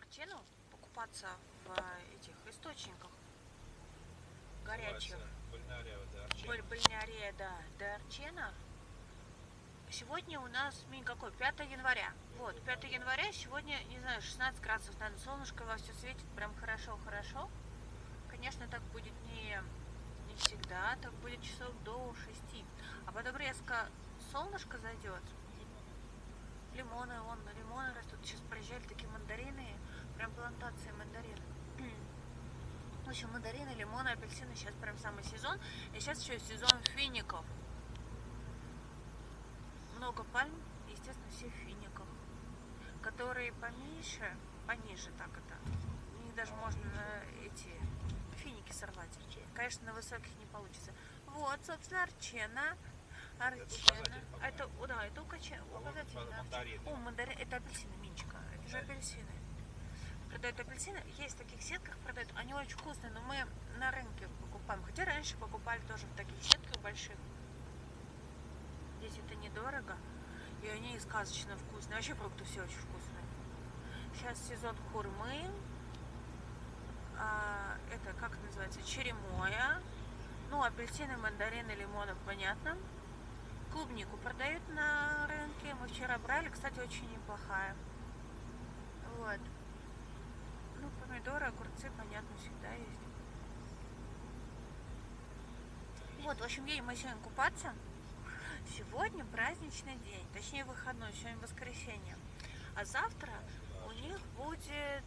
Арчену покупаться в этих источниках горячих. Бальнярия, да, до Арчена. Сегодня у нас какой? 5 января. Вот, 5 января, сегодня, не знаю, 16 градусов, наверное, солнышко во все светит, прям хорошо-хорошо. Конечно, так будет не всегда, так будет часов до 6. А потом резко солнышко зайдет. Лимоны растут. Сейчас проезжали такие мандарины, прям плантации мандарин. В общем, мандарины, лимоны, апельсины, сейчас прям самый сезон. И сейчас еще сезон фиников. Много пальм, естественно, все в финиках. Которые пониже так это. У них даже можно эти финики сорвать. Конечно, на высоких не получится. Вот, собственно, Арчена. Это, да, это указательно. О, мандарин, это апельсины, Минчика. Это же апельсины. Продают апельсины. Есть в таких сетках продают. Они очень вкусные, но мы на рынке покупаем. Хотя раньше покупали тоже в таких сетках больших. Здесь это недорого. И они сказочно вкусные. Вообще фрукты все очень вкусные. Сейчас сезон хурмы. Это, как это называется, черемоя. Ну, апельсины, мандарины, лимоны, понятно. Клубнику продают на рынке. Мы вчера брали, кстати, очень неплохая. Вот. Ну, помидоры, огурцы, понятно, всегда есть. Вот, в общем, едем мы сегодня купаться. Сегодня праздничный день, точнее выходной, сегодня воскресенье. А завтра у них будет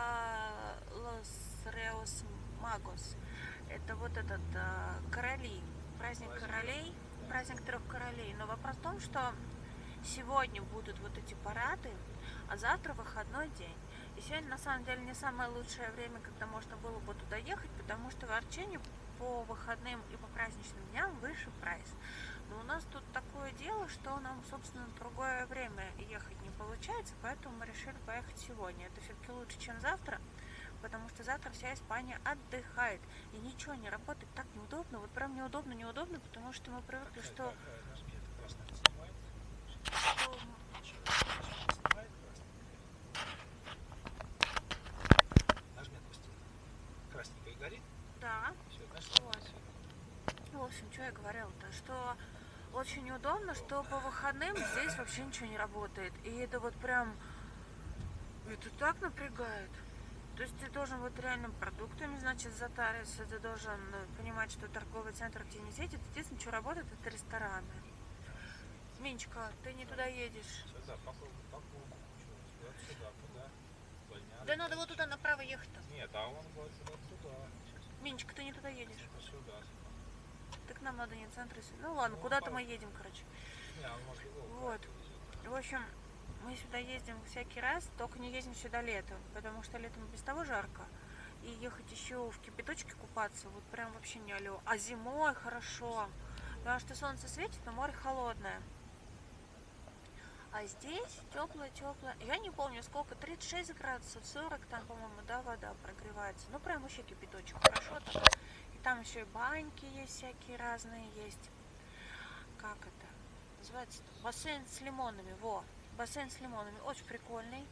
Los Reos Magos. Это вот этот короли, праздник королей, праздник 3 королей. Но вопрос в том, что сегодня будут вот эти парады, а завтра выходной день. И сегодня на самом деле не самое лучшее время, когда можно было бы туда ехать, потому что в Арчене по выходным и по праздничным дням выше прайс. Но у нас тут такое дело, что нам, собственно, в другое время ехать не получается, поэтому мы решили поехать сегодня. Это все-таки лучше, чем завтра, потому что завтра вся Испания отдыхает, и ничего не работает, так неудобно, вот прям неудобно, потому что мы привыкли, что красненькая горит? Да. Все, значит, вот. В общем, что я говорила-то, что очень удобно, что по выходным здесь вообще ничего не работает. И это вот прям, это так напрягает. То есть ты должен вот реально продуктами, значит, затариться, ты должен понимать, что торговый центр где не светит. Единственное, что работает, это рестораны. Минчика, ты не туда едешь. Сюда, сюда, куда? Да надо вот туда направо ехать-то. Нет, а он вот туда. Минчика, ты не туда едешь. Сюда. Так нам надо не центр. Ну ладно, куда-то мы едем, короче. Вот. В общем, мы сюда ездим всякий раз, только не ездим сюда летом, потому что летом без того жарко. И ехать еще в кипяточке купаться, вот прям вообще не алё. А зимой хорошо, потому что солнце светит, но море холодное. А здесь теплое. Я не помню сколько, 36 градусов, 40 там, по-моему, да, вода прогревается. Ну прям вообще кипяточек, хорошо так. И там еще и баньки есть всякие разные есть. Как это называется? Бассейн с лимонами, бассейн с лимонами, очень прикольный.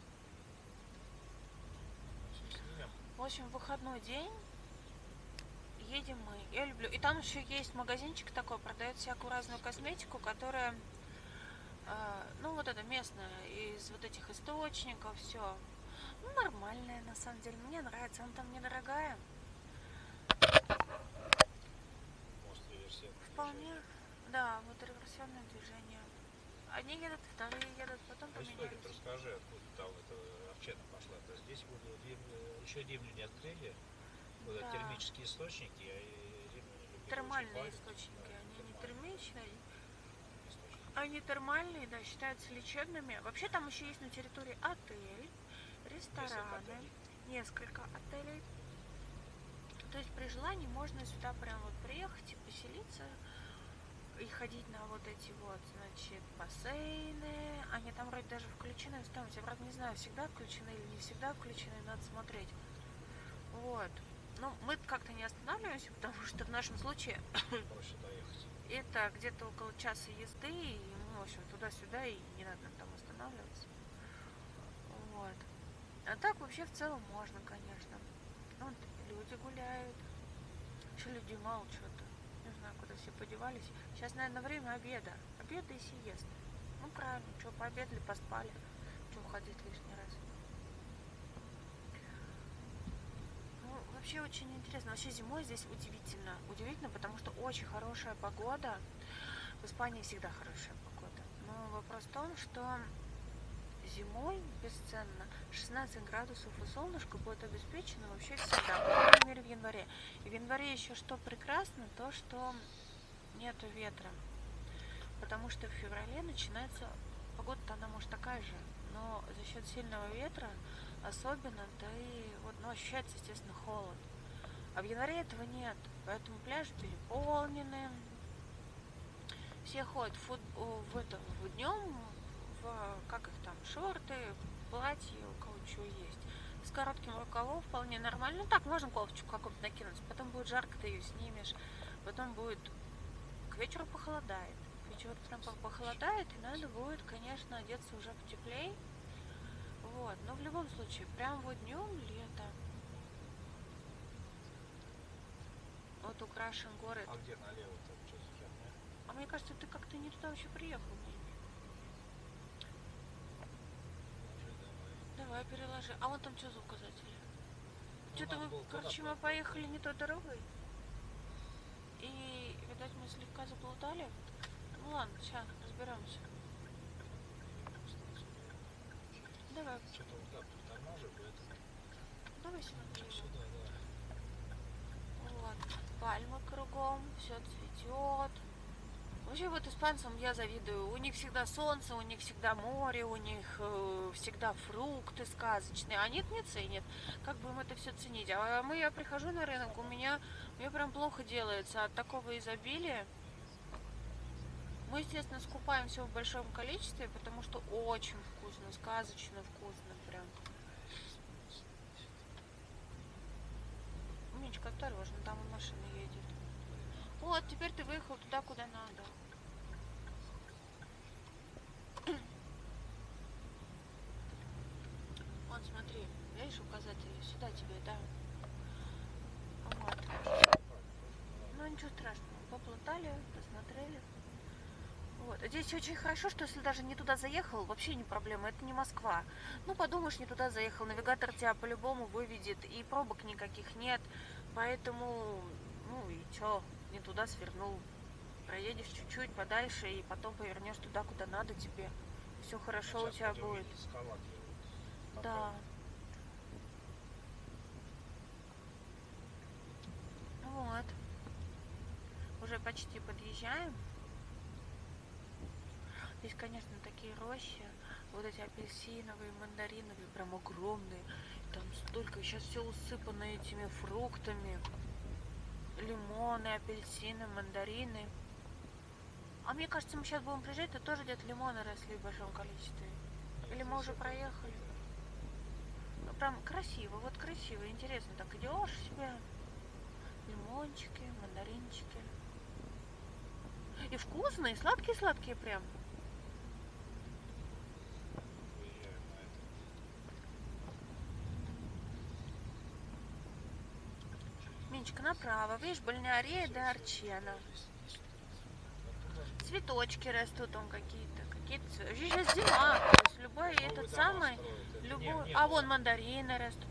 В общем, выходной день, едем мы, я люблю. И там еще есть магазинчик такой, продает всякую разную косметику, которая, ну вот это местная, из вот этих источников, все. Ну, нормальная, на самом деле, мне нравится, она там недорогая. Вполне, да, вот реверсионное движение. Одни едут, вторые едут, потом поменялись. Расскажи, откуда там это Арчена пошла. То есть здесь еще римляне не открыли, да. Термические источники, термальные источники, они не термичные, они термальные, да, считаются лечебными. Вообще там еще есть на территории отель, рестораны, несколько отелей. То есть при желании можно сюда прям вот приехать и поселиться и ходить на вот эти вот, значит, бассейны. Они там вроде даже включены в стоимость. Я, правда, не знаю, всегда включены или не всегда включены, надо смотреть. Вот. Ну, мы как-то не останавливаемся, потому что в нашем случае это где-то около часа езды, и мы, в общем, туда-сюда, и не надо нам там останавливаться. Вот. А так вообще в целом можно, конечно. Ну, вот люди гуляют. Еще людей мало что-то. Не знаю, куда все подевались. Сейчас, наверное, время обеда. Обеда и сиесты. Ну, правильно. Что, пообедали, поспали. Что уходить лишний раз. Ну, вообще очень интересно. Вообще зимой здесь удивительно. Удивительно, потому что очень хорошая погода. В Испании всегда хорошая погода. Но вопрос в том, что зимой бесценно 16 градусов и солнышко будет обеспечено вообще всегда, по крайней мере в январе. И в январе еще что прекрасно, то что нету ветра, потому что в феврале начинается, погода-то она может такая же, но за счет сильного ветра особенно, да и вот, ну, ощущается, естественно, холод. А в январе этого нет, поэтому пляжи переполнены, все ходят в днем, как их там, шорты, платья, у кого что есть. С коротким рукавом вполне нормально. Ну так, можно кофточку какую-то накинуть. Потом будет жарко, ты ее снимешь. Потом будет... К вечеру похолодает. К вечеру прям похолодает, и надо будет, конечно, одеться уже потеплей. Вот. Но в любом случае, прям вот днем лето. Вот украшен город. А где налево-то? Что за херня? А мне кажется, ты как-то не туда вообще приехал. Давай переложи. А вон там что за указатели? Что-то мы, короче, мы поехали не той дорогой. И, видать, мы слегка заплутали. Ну ладно, сейчас разберемся. Давай. Что-то вот так притормаживает. Давай сюда. Сюда, да. Вот. Пальмы кругом, все цветет. Вообще вот испанцам я завидую. У них всегда солнце, у них всегда море, у них всегда фрукты сказочные. Они это не ценят. Как бы им это все ценить? А я прихожу на рынок, мне прям плохо делается от такого изобилия. Мы, естественно, скупаем все в большом количестве, потому что очень вкусно, сказочно вкусно прям. Минечка, осторожно, там машина едет. Вот, теперь ты выехал туда, куда надо. Вон, смотри, видишь указатели? Сюда тебе, да. Вот. Ну, ничего страшного. Поплутали, посмотрели. Вот. Здесь очень хорошо, что если даже не туда заехал, вообще не проблема, это не Москва. Ну, подумаешь, не туда заехал, навигатор тебя по-любому выведет, и пробок никаких нет. Поэтому, ну и чё, не туда свернул. Проедешь чуть-чуть подальше и потом повернешь туда, куда надо тебе. Все хорошо у тебя будет. Да. Вот. Уже почти подъезжаем. Здесь, конечно, такие рощи. Вот эти апельсиновые, мандариновые, прям огромные. Там столько, сейчас все усыпано этими фруктами. Лимоны, апельсины, мандарины. А мне кажется, мы сейчас будем приезжать, то тоже где-то лимоны росли в большом количестве. Или мы уже проехали? Ну, прям красиво, вот красиво, интересно. Так идешь себе, лимончики, мандаринчики. И вкусные, сладкие-сладкие прям. Минечка, направо, видишь, Бальнеария де Арчена. Цветочки растут там какие-то. Сейчас зима, то есть любой этот самый, любой. А вон мандарины растут.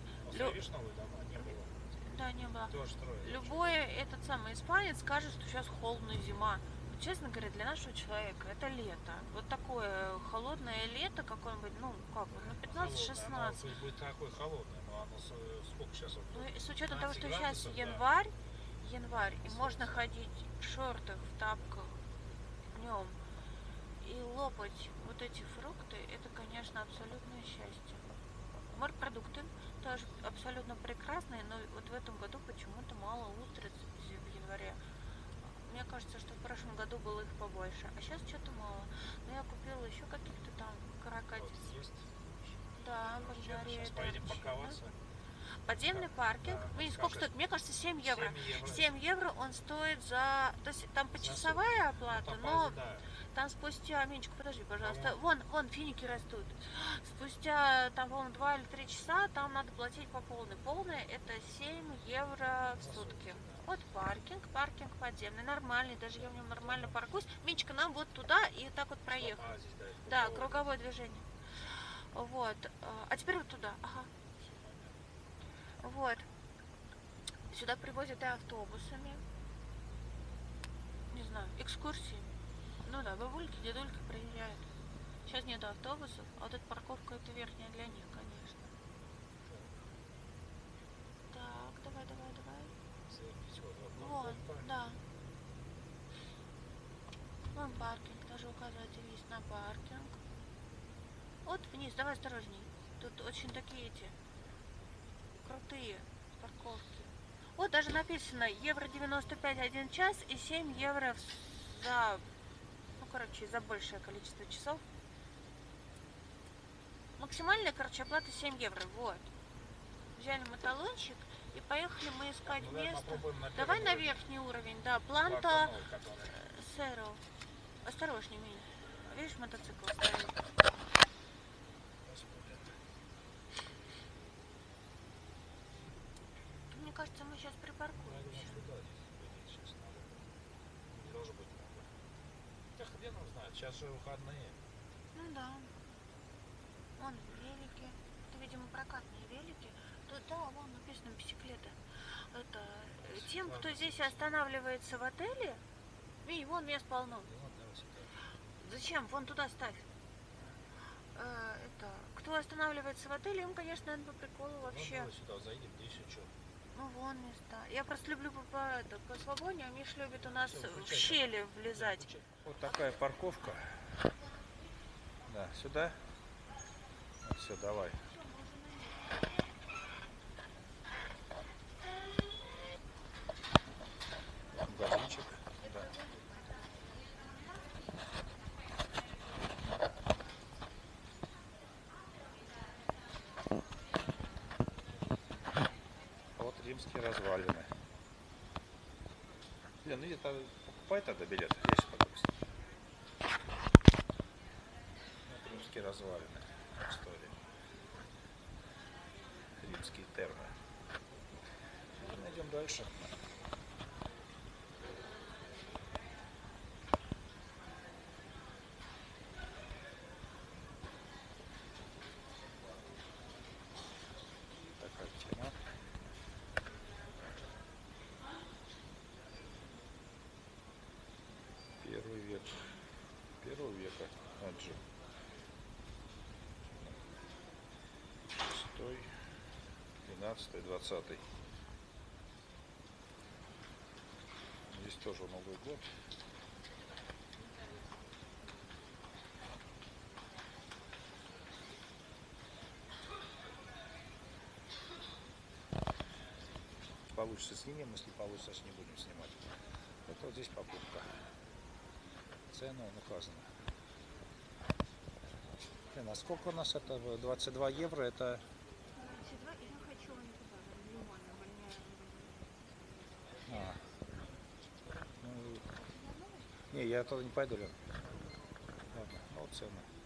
Да, не было. Любой этот самый испанец скажет, что сейчас холодная зима. Честно говоря, для нашего человека это лето. Вот такое холодное лето какое-нибудь, ну как, на 15-16. Будет такое холодное, но оно сколько сейчас? Ну, с учетом того, что сейчас январь, и можно ходить в шортах, в тапках днем и лопать вот эти фрукты, это, конечно, абсолютное счастье. Морепродукты тоже абсолютно прекрасные, но вот в этом году почему-то мало устриц в январе. Мне кажется, что в прошлом году было их побольше, а сейчас что-то мало. Но я купила еще каких-то там каракатиц. Да, Бальнеария. Поедем парковаться. Подземный паркинг. Да, сколько стоит? Мне кажется, 7 евро. 7 евро он стоит за... То есть там почасовая оплата, но... Там спустя, Минчик, подожди, пожалуйста, вон финики растут. Спустя, там, по-моему, 2 или 3 часа, там надо платить по полной. Полная это 7 евро в сутки. Вот паркинг подземный, нормальный, даже я в нем нормально паркуюсь. Минчика, нам вот туда и так вот проехать. Здесь, Да, круговое движение. Вот. А теперь вот туда. Ага. Вот. Сюда привозят и автобусами. Не знаю, экскурсиями. Ну да, бабульки, дедульки приезжают. Сейчас нету автобусов, а вот эта парковка это верхняя для них, конечно. Так, давай. Вон, да. Вон паркинг, даже указатель есть на паркинг. Вот вниз, давай осторожней. Тут очень такие эти крутые парковки. Вот даже написано евро 95 1 час и 7 евро за, ну короче, за большее количество часов. Максимальная, короче, оплата 7 евро, вот. Взяли мы талончик и поехали мы искать место. Давай на верхний уровень, да, Планта Сэро. Осторожней, Минь. Видишь, мотоцикл стоит. Мне кажется, мы сейчас припаркуемся. Не должно быть много. Да хрен его знает, сейчас же выходные. Ну да. Вон велики. Это, видимо, прокатные велики. Тут, да, вон написано бициклеты. Это тем, кто здесь останавливается в отеле. Видишь, вон мест полно. Зачем? Вон туда ставь. Это, кто останавливается в отеле, им, конечно, надо по приколу вообще. Ну, сюда заедем, здесь еще. Ну вон места. Я просто люблю по свободе, а Миш любит у нас в щели влезать. Вот такая парковка. Да, сюда. Вот, все, давай. Багажничек. Да. Вот римские развалины. Блин, ну где-то покупай тогда билет, я сейчас подумаю. Вот римские развалины. История. Римские термы. И найдем дальше. Такая тема. Первый век. Первого века. Вот же. 6, 12, 20. Здесь тоже Новый год. Получится снимем, если получится, не будем снимать. Это вот здесь покупка. Цена указана. Блин, а сколько у нас это? 22 евро это... 22, и я хочу не туда, лимонно, А. Ну, не, я туда не пойду, Лен. Ладно, вот цена.